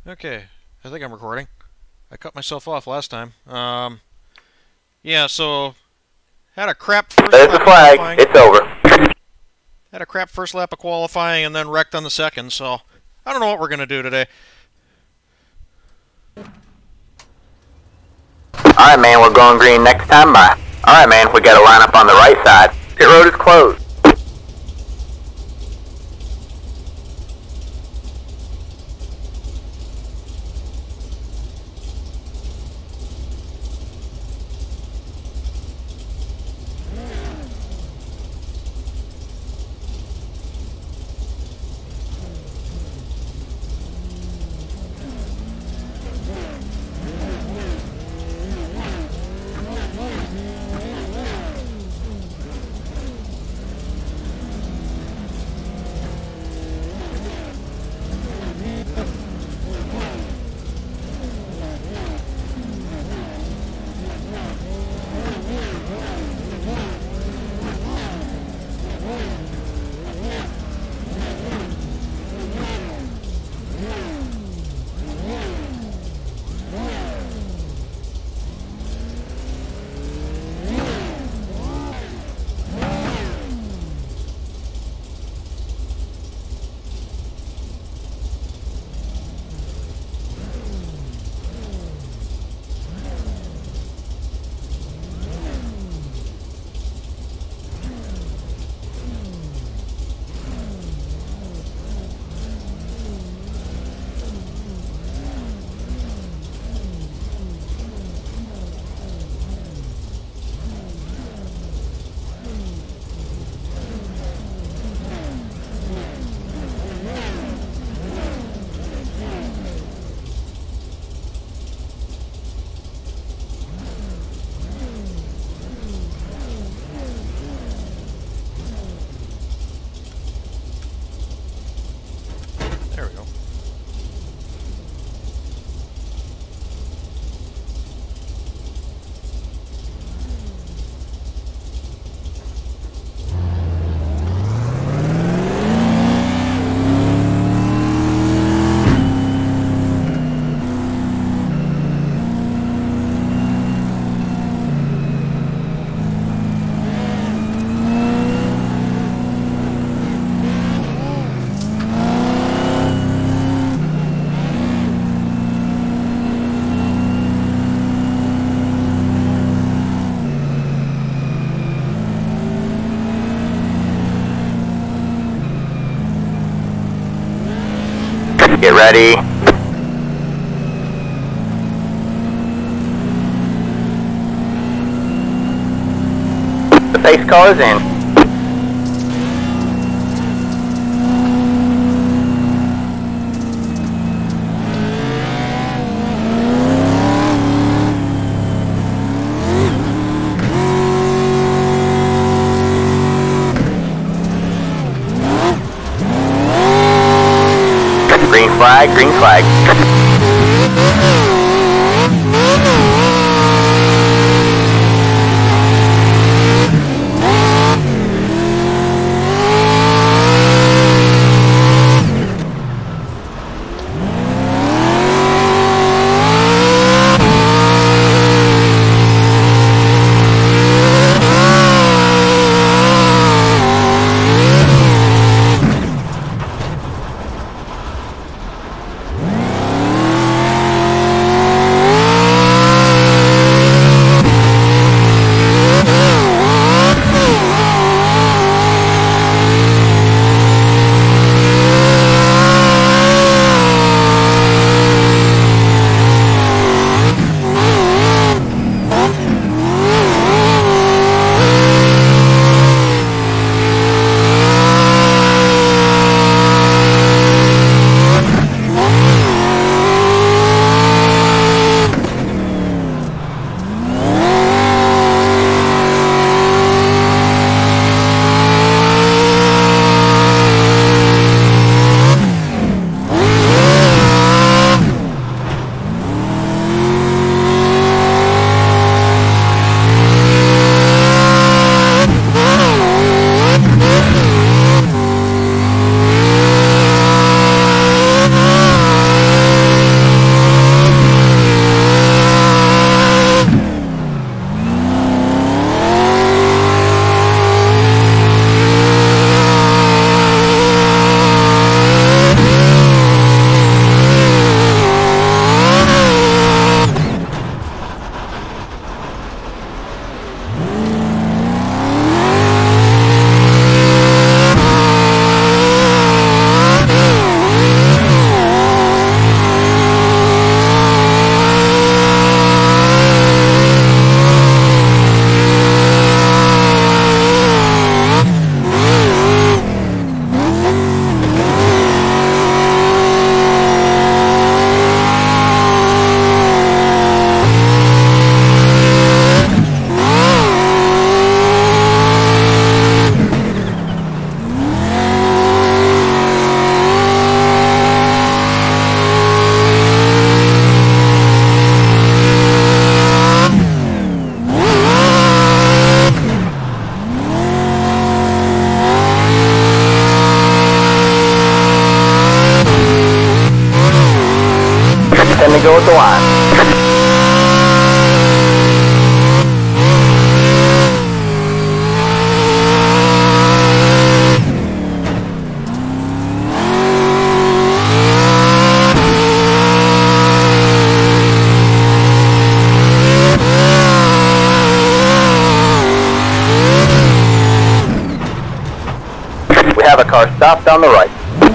Okay, I think I'm recording. I cut myself off last time. Yeah, so had a crap first There's lap the of flag. qualifying. It's over. Had a crap first lap of qualifying and then wrecked on the second, so I don't know what we're going to do today. Alright, man, we're going green next time. Bye. Alright, man, we got to line up on the right side. Pit road is closed. There we go. Get ready. The face car is in. Green flag, green flag. go at the line. We have a car stopped on the right.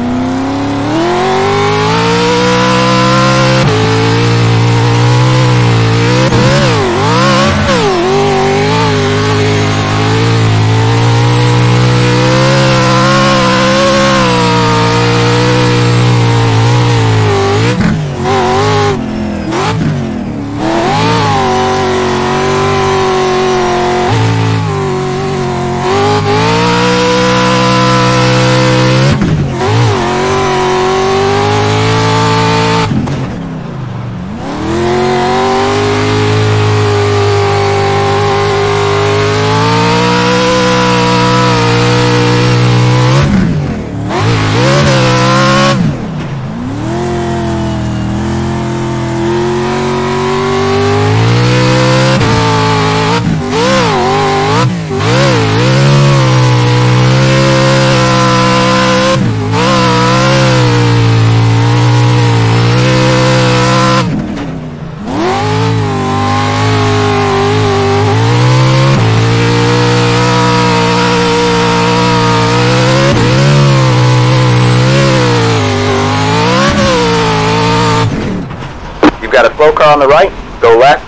You've got a slow car on the right, go left.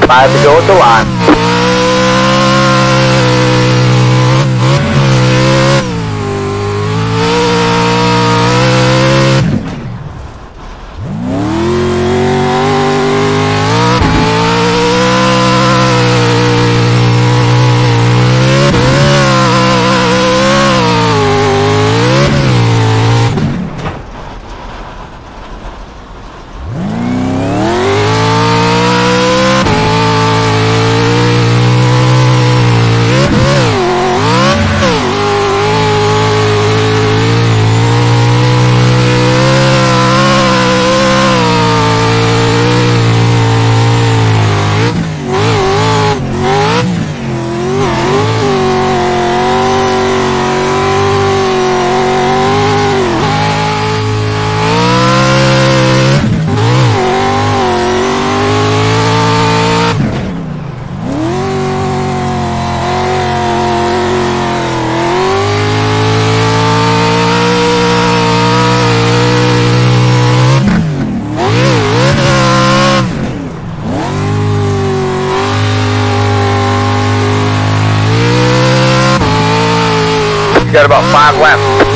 5 to go at the line. You got about 5 left.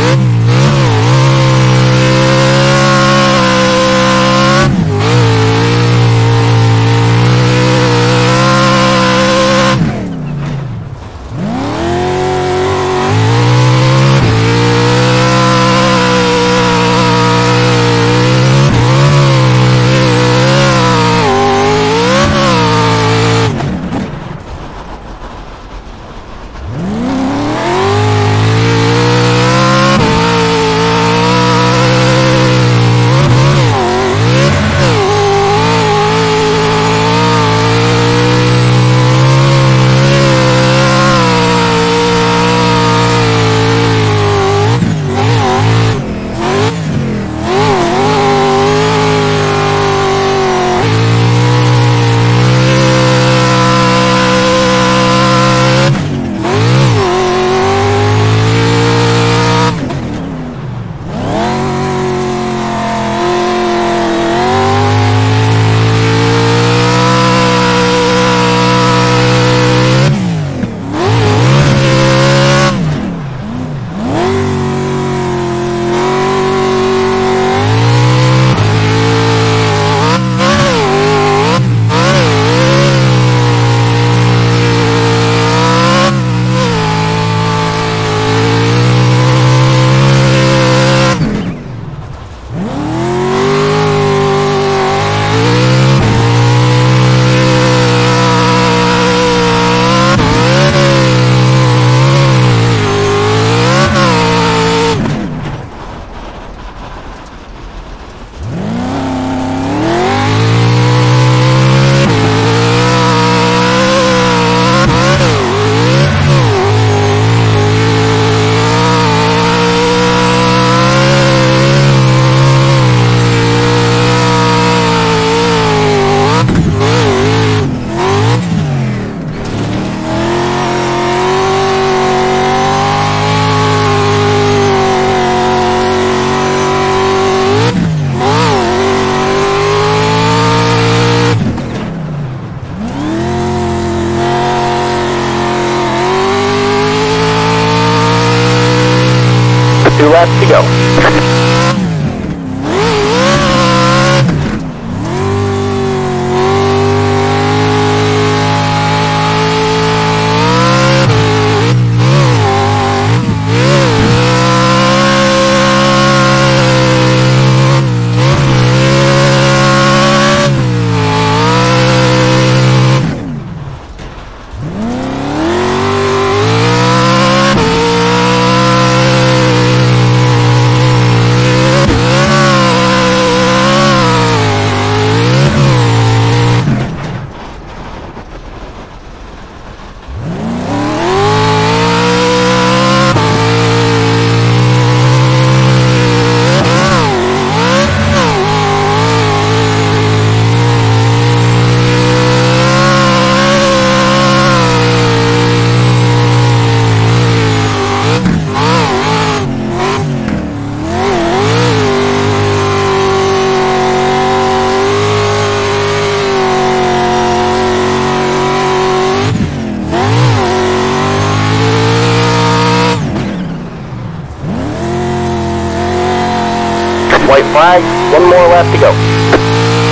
white flag. One more lap to go.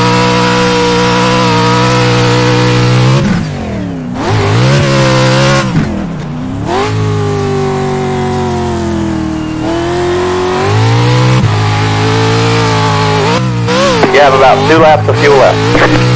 You have about 2 laps of fuel left.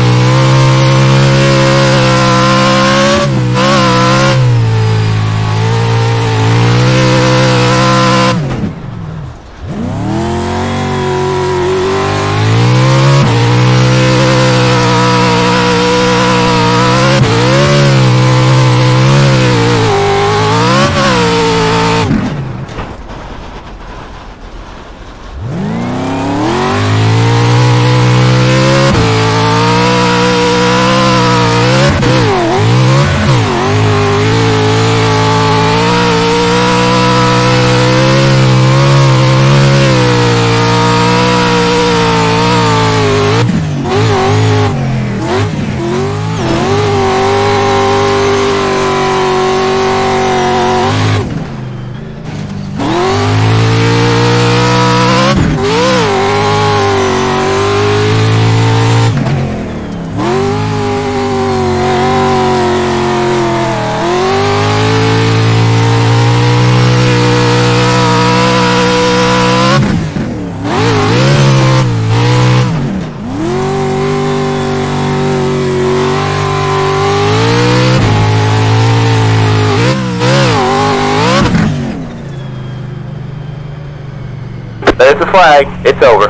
There's the flag. It's over.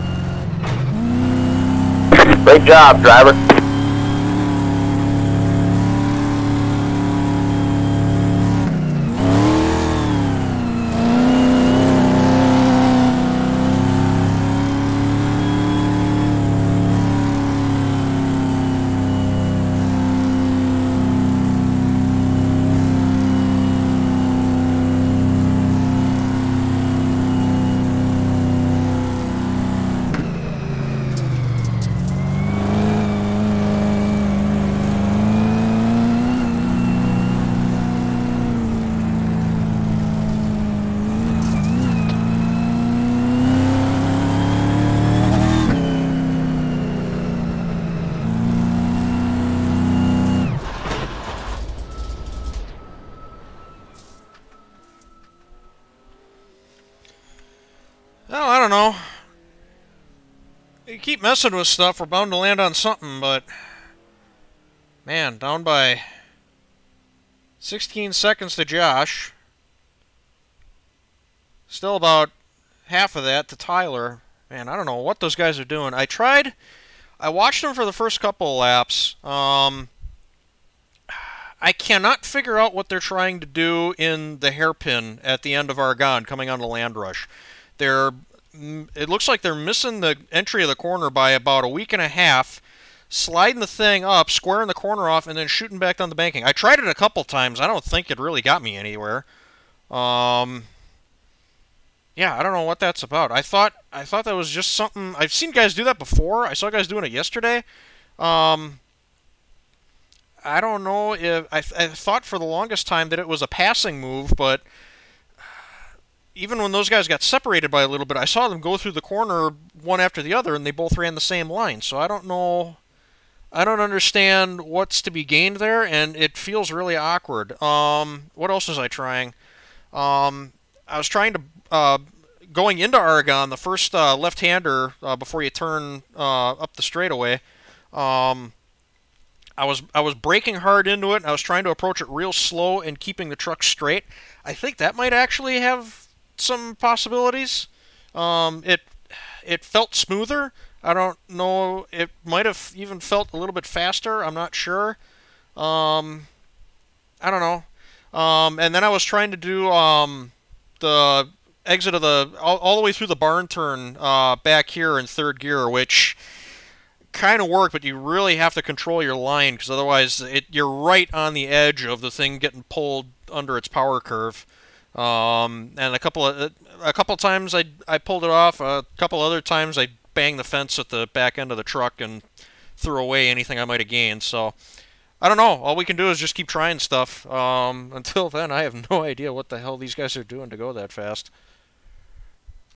Great job, driver. Well, I don't know. You keep messing with stuff, we're bound to land on something, but... Man, down by 16 seconds to Josh. Still about half of that to Tyler. Man, I don't know what those guys are doing. I watched them for the first couple of laps. I cannot figure out what they're trying to do in the hairpin at the end of Argonne coming on the land rush. It looks like they're missing the entry of the corner by about a week and a half, sliding the thing up, squaring the corner off, and then shooting back down the banking. I tried it a couple times. I don't think it really got me anywhere. Yeah, I don't know what that's about. I thought that was just something... I've seen guys do that before. I saw guys doing it yesterday. I don't know if... I thought for the longest time that it was a passing move, but... Even when those guys got separated by a little bit, I saw them go through the corner one after the other, and they both ran the same line. So I don't know. I don't understand what's to be gained there, and it feels really awkward. What else was I trying? I was trying to going into Argonne, the first left-hander before you turn up the straightaway. I was braking hard into it, and I was trying to approach it real slow and keeping the truck straight. I think that might actually have some possibilities. It felt smoother. I don't know. It might have even felt a little bit faster. I'm not sure. I don't know. And then I was trying to do the exit of the all the way through the barn turn back here in third gear, which kind of worked, but you really have to control your line because otherwise you're right on the edge of the thing getting pulled under its power curve. And a couple of times I pulled it off. A couple other times I banged the fence at the back end of the truck and threw away anything I might have gained. So I don't know. All we can do is just keep trying stuff. Until then, I have no idea what the hell these guys are doing to go that fast.